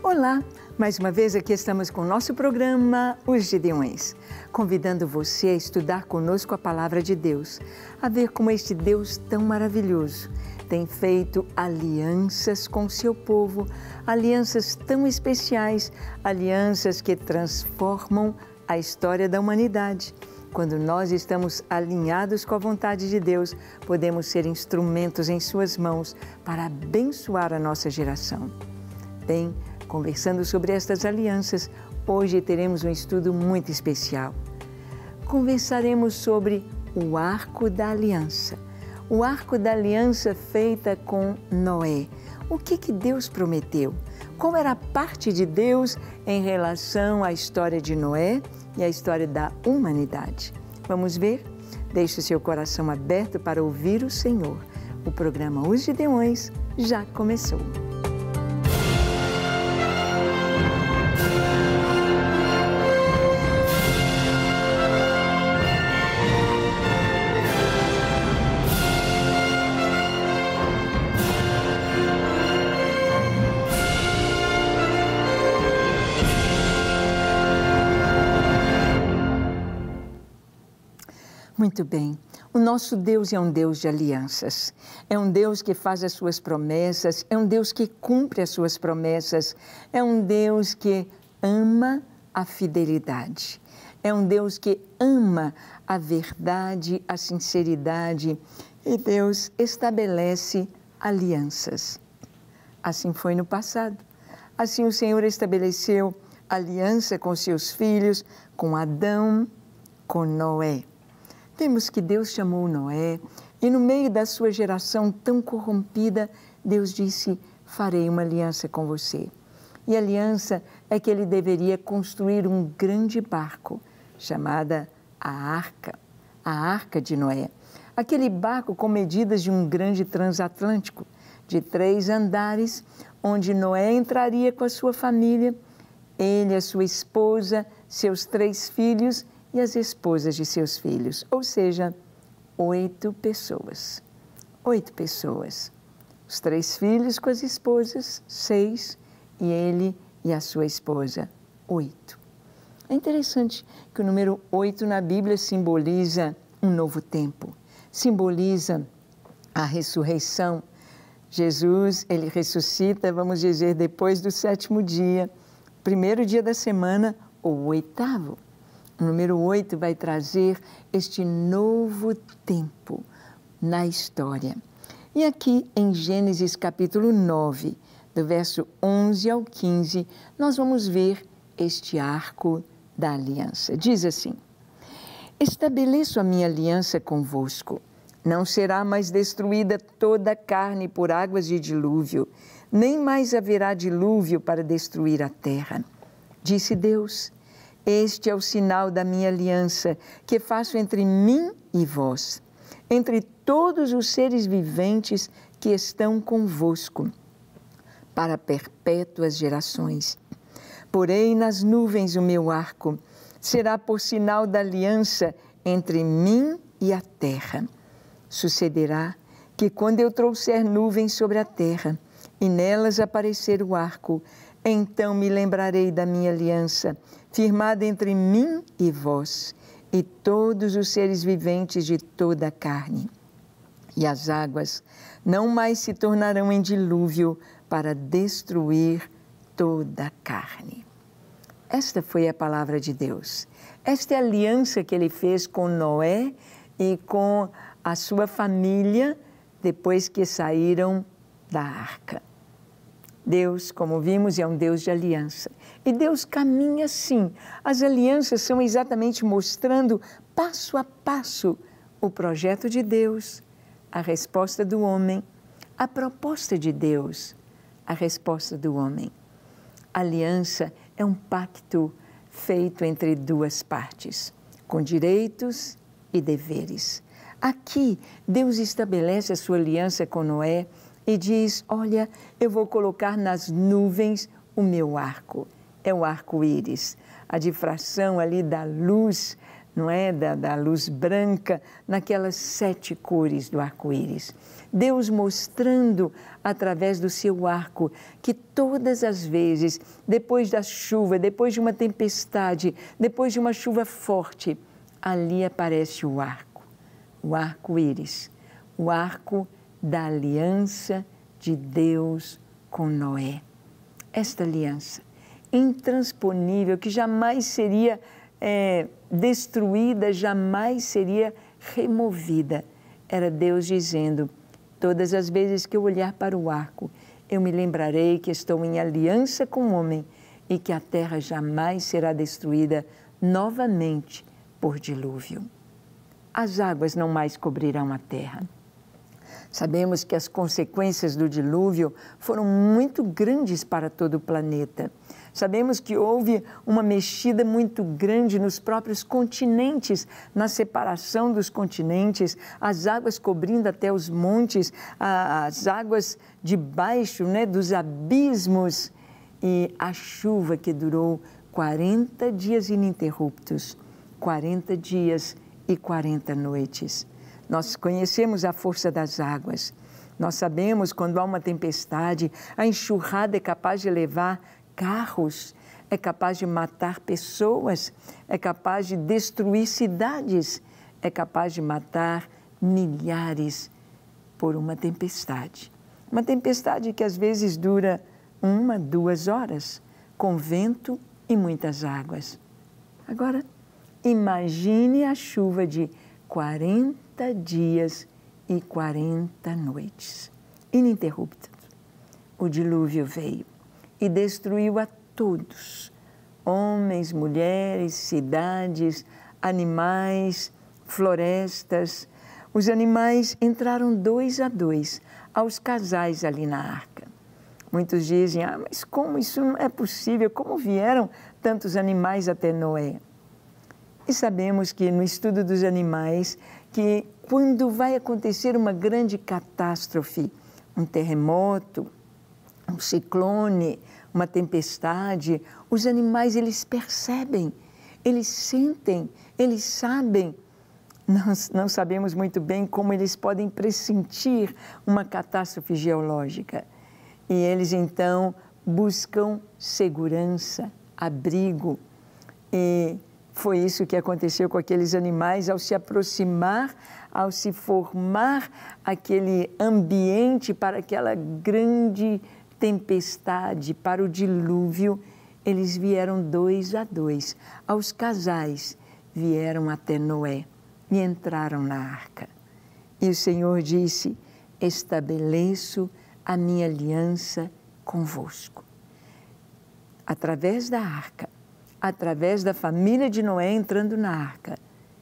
Olá, mais uma vez aqui estamos com o nosso programa Os Gideões, convidando você a estudar conosco a Palavra de Deus, a ver como este Deus tão maravilhoso tem feito alianças com o seu povo, alianças tão especiais, alianças que transformam a história da humanidade. Quando nós estamos alinhados com a vontade de Deus, podemos ser instrumentos em suas mãos para abençoar a nossa geração. Bem, conversando sobre estas alianças, hoje teremos um estudo muito especial. Conversaremos sobre o Arco da Aliança. O Arco da Aliança feita com Noé. O que Deus prometeu? Qual era a parte de Deus em relação à história de Noé e à história da humanidade? Vamos ver? Deixe o seu coração aberto para ouvir o Senhor. O programa Os Gideões já começou. Muito bem, o nosso Deus é um Deus de alianças, é um Deus que faz as suas promessas, é um Deus que cumpre as suas promessas, é um Deus que ama a fidelidade, é um Deus que ama a verdade, a sinceridade, e Deus estabelece alianças. Assim foi no passado, assim o Senhor estabeleceu aliança com seus filhos, com Adão, com Noé. Vemos que Deus chamou Noé e no meio da sua geração tão corrompida, Deus disse, farei uma aliança com você. E a aliança é que ele deveria construir um grande barco, chamada a Arca de Noé. Aquele barco com medidas de um grande transatlântico, de 3 andares, onde Noé entraria com a sua família, ele, a sua esposa, seus 3 filhos e as esposas de seus filhos, ou seja, 8 pessoas. 8 pessoas. Os 3 filhos com as esposas, 6, e ele e a sua esposa, 8. É interessante que o número 8 na Bíblia simboliza um novo tempo, simboliza a ressurreição. Jesus, ele ressuscita, vamos dizer, depois do 7º dia, primeiro dia da semana, ou 8º. O número 8 vai trazer este novo tempo na história. E aqui em Gênesis capítulo 9, do verso 11 ao 15, nós vamos ver este arco da aliança. Diz assim, estabeleço a minha aliança convosco. Não será mais destruída toda a carne por águas de dilúvio, nem mais haverá dilúvio para destruir a terra. Disse Deus, este é o sinal da minha aliança que faço entre mim e vós, entre todos os seres viventes que estão convosco, para perpétuas gerações. Porei nas nuvens o meu arco, será por sinal da aliança entre mim e a terra. Sucederá que quando eu trouxer nuvens sobre a terra e nelas aparecer o arco, então me lembrarei da minha aliança, firmada entre mim e vós, e todos os seres viventes de toda a carne. E as águas não mais se tornarão em dilúvio para destruir toda a carne. Esta foi a palavra de Deus. Esta é a aliança que ele fez com Noé e com a sua família depois que saíram da arca. Deus, como vimos, é um Deus de aliança. E Deus caminha assim. As alianças são exatamente mostrando, passo a passo, o projeto de Deus, a resposta do homem, a proposta de Deus, a resposta do homem. A aliança é um pacto feito entre 2 partes, com direitos e deveres. Aqui, Deus estabelece a sua aliança com Noé, e diz, olha, eu vou colocar nas nuvens o meu arco. É o arco-íris, a difração ali da luz não é? Da luz branca, naquelas 7 cores do arco-íris. Deus mostrando através do seu arco que todas as vezes, depois da chuva, depois de uma tempestade, depois de uma chuva forte, ali aparece o arco-íris, o arco da aliança de Deus com Noé. Esta aliança intransponível, que jamais seria destruída, jamais seria removida. Era Deus dizendo: todas as vezes que eu olhar para o arco, eu me lembrarei que estou em aliança com o homem e que a terra jamais será destruída novamente por dilúvio. As águas não mais cobrirão a terra. Sabemos que as consequências do dilúvio foram muito grandes para todo o planeta. Sabemos que houve uma mexida muito grande nos próprios continentes, na separação dos continentes, as águas cobrindo até os montes, as águas debaixo, né, dos abismos, e a chuva que durou 40 dias ininterruptos, 40 dias e 40 noites. Nós conhecemos a força das águas. Nós sabemos quando há uma tempestade, a enxurrada é capaz de levar carros, é capaz de matar pessoas, é capaz de destruir cidades, é capaz de matar milhares por uma tempestade. Uma tempestade que às vezes dura 1, 2 horas, com vento e muitas águas. Agora, imagine a chuva de 40 dias e 40 noites, ininterrupta. O dilúvio veio e destruiu a todos, homens, mulheres, cidades, animais, florestas. Os animais entraram 2 a 2, aos casais ali na arca. Muitos dizem: mas como isso não é possível? Como vieram tantos animais até Noé? E sabemos que no estudo dos animais, que quando vai acontecer uma grande catástrofe, um terremoto, um ciclone, uma tempestade, os animais, eles percebem, eles sentem, eles sabem. Nós não sabemos muito bem como eles podem pressentir uma catástrofe geológica. E eles, então, buscam segurança, abrigo. E foi isso que aconteceu com aqueles animais ao se aproximar, ao se formar aquele ambiente para aquela grande tempestade, para o dilúvio. Eles vieram 2 a 2. Aos casais vieram até Noé e entraram na arca. E o Senhor disse: estabeleço a minha aliança convosco. Através da arca, através da família de Noé entrando na arca.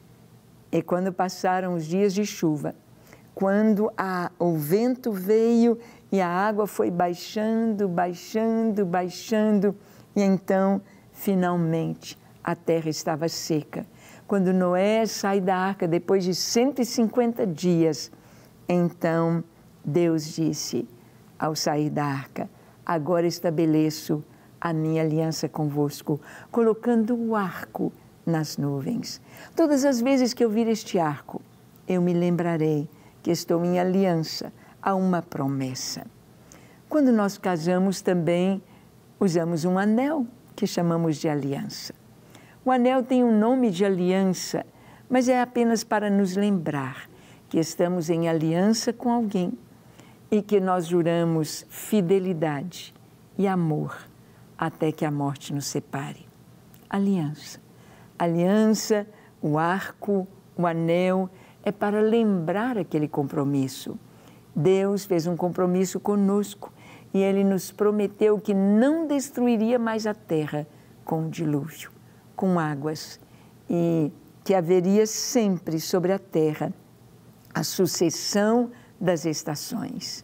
E quando passaram os dias de chuva, quando o vento veio e a água foi baixando, baixando, baixando, e então, finalmente, a terra estava seca. Quando Noé sai da arca, depois de 150 dias, então Deus disse, ao sair da arca: agora estabeleço a minha aliança convosco, colocando o arco nas nuvens. Todas as vezes que eu vir este arco, eu me lembrarei que estou em aliança a uma promessa. Quando nós casamos também, usamos um anel que chamamos de aliança. O anel tem um nome de aliança, mas é apenas para nos lembrar que estamos em aliança com alguém e que nós juramos fidelidade e amor até que a morte nos separe. Aliança. Aliança, o arco, o anel, é para lembrar aquele compromisso. Deus fez um compromisso conosco e Ele nos prometeu que não destruiria mais a terra com o dilúvio, com águas, e que haveria sempre sobre a terra a sucessão das estações: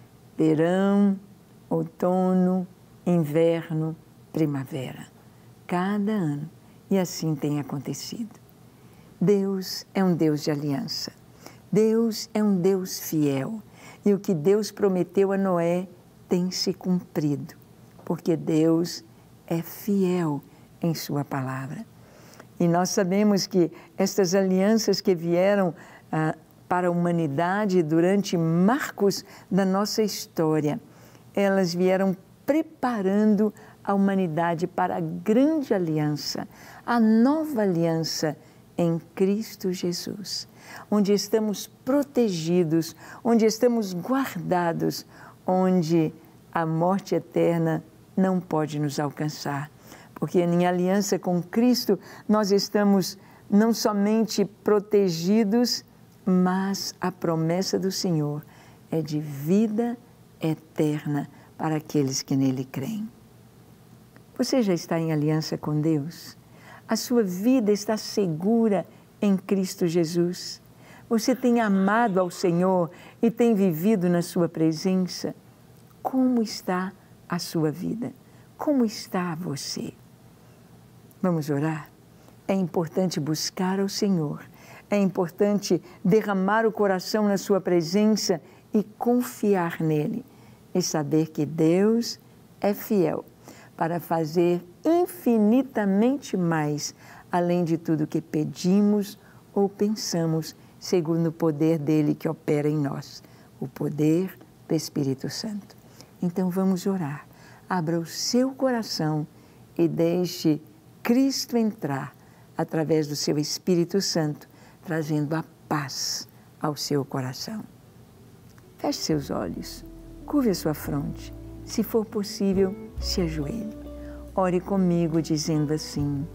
verão, outono, inverno, primavera, cada ano. E assim tem acontecido. Deus é um Deus de aliança. Deus é um Deus fiel. E o que Deus prometeu a Noé tem se cumprido, porque Deus é fiel em sua palavra. E nós sabemos que estas alianças que vieram para a humanidade durante marcos da nossa história, elas vieram preparando a humanidade para a grande aliança, a nova aliança em Cristo Jesus, onde estamos protegidos, onde estamos guardados, onde a morte eterna não pode nos alcançar. Porque em aliança com Cristo nós estamos não somente protegidos, mas a promessa do Senhor é de vida eterna para aqueles que nele creem. Você já está em aliança com Deus? A sua vida está segura em Cristo Jesus? Você tem amado ao Senhor e tem vivido na sua presença? Como está a sua vida? Como está você? Vamos orar? É importante buscar ao Senhor. É importante derramar o coração na sua presença e confiar nele. E saber que Deus é fiel para fazer infinitamente mais, além de tudo que pedimos ou pensamos, segundo o poder dele que opera em nós, o poder do Espírito Santo. Então vamos orar. Abra o seu coração e deixe Cristo entrar através do seu Espírito Santo, trazendo a paz ao seu coração. Feche seus olhos, curve a sua fronte. Se for possível, se ajoelhe. Ore comigo dizendo assim: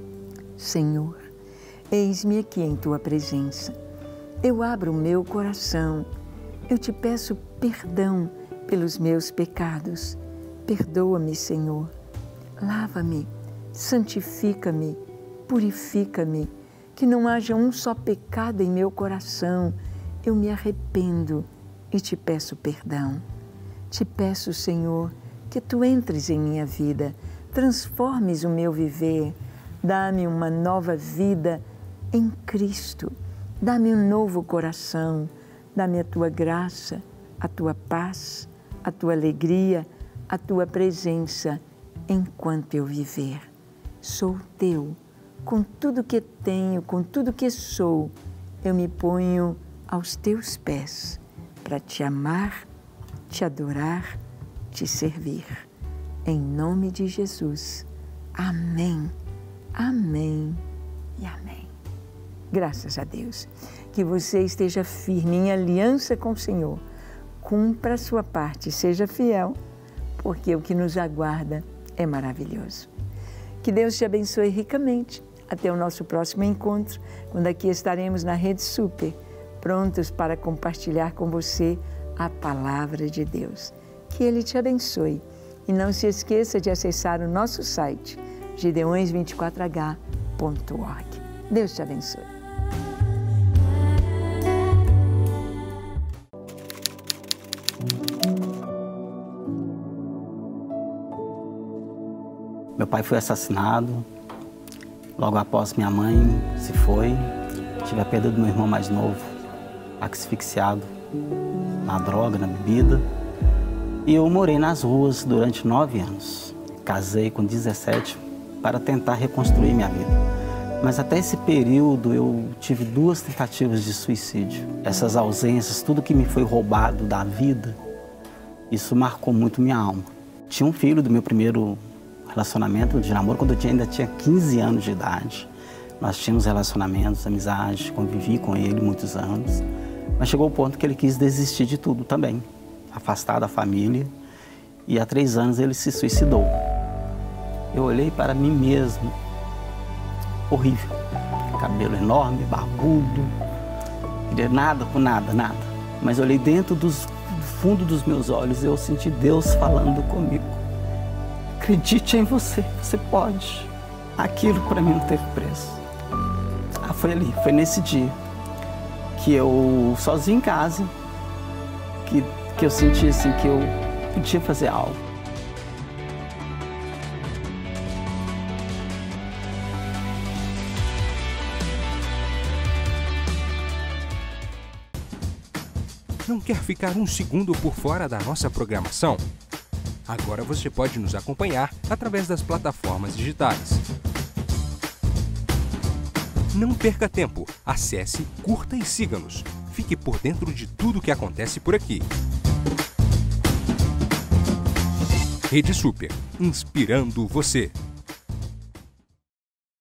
Senhor, eis-me aqui em Tua presença. Eu abro o meu coração. Eu te peço perdão pelos meus pecados. Perdoa-me, Senhor. Lava-me, santifica-me, purifica-me. Que não haja um só pecado em meu coração. Eu me arrependo e te peço perdão. Te peço, Senhor, que Tu entres em minha vida, transformes o meu viver, dá-me uma nova vida em Cristo, dá-me um novo coração, dá-me a Tua graça, a Tua paz, a Tua alegria, a Tua presença enquanto eu viver. Sou Teu, com tudo que tenho, com tudo que sou, eu me ponho aos Teus pés para Te amar, Te adorar, Te servir. Em nome de Jesus. Amém, amém e amém. Graças a Deus. Que você esteja firme em aliança com o Senhor. Cumpra a sua parte, seja fiel, porque o que nos aguarda é maravilhoso. Que Deus te abençoe ricamente. Até o nosso próximo encontro, quando aqui estaremos na Rede Super, prontos para compartilhar com você a Palavra de Deus. Que Ele te abençoe. E não se esqueça de acessar o nosso site, gideões24h.org. Deus te abençoe. Meu pai foi assassinado, logo após minha mãe se foi. Tive a perda do meu irmão mais novo, asfixiado na droga, na bebida. E eu morei nas ruas durante 9 anos. Casei com 17 para tentar reconstruir minha vida. Mas até esse período eu tive 2 tentativas de suicídio. Essas ausências, tudo que me foi roubado da vida, isso marcou muito minha alma. Tinha um filho do meu primeiro relacionamento de namoro quando eu ainda tinha 15 anos de idade. Nós tínhamos relacionamentos, amizade, convivi com ele muitos anos. Mas chegou o ponto que ele quis desistir de tudo também. Afastado da família, e há 3 anos ele se suicidou. Eu olhei para mim mesmo, horrível, cabelo enorme, barbudo, queria nada com nada, nada. Mas olhei dentro do fundo dos meus olhos e eu senti Deus falando comigo. Acredite em você, você pode. Aquilo para mim não teve preço. Foi ali, foi nesse dia que eu, sozinho em casa, que eu senti assim que eu podia fazer algo. Não quer ficar um segundo por fora da nossa programação? Agora você pode nos acompanhar através das plataformas digitais. Não perca tempo. Acesse, curta e siga-nos. Fique por dentro de tudo o que acontece por aqui. Rede Super, inspirando você.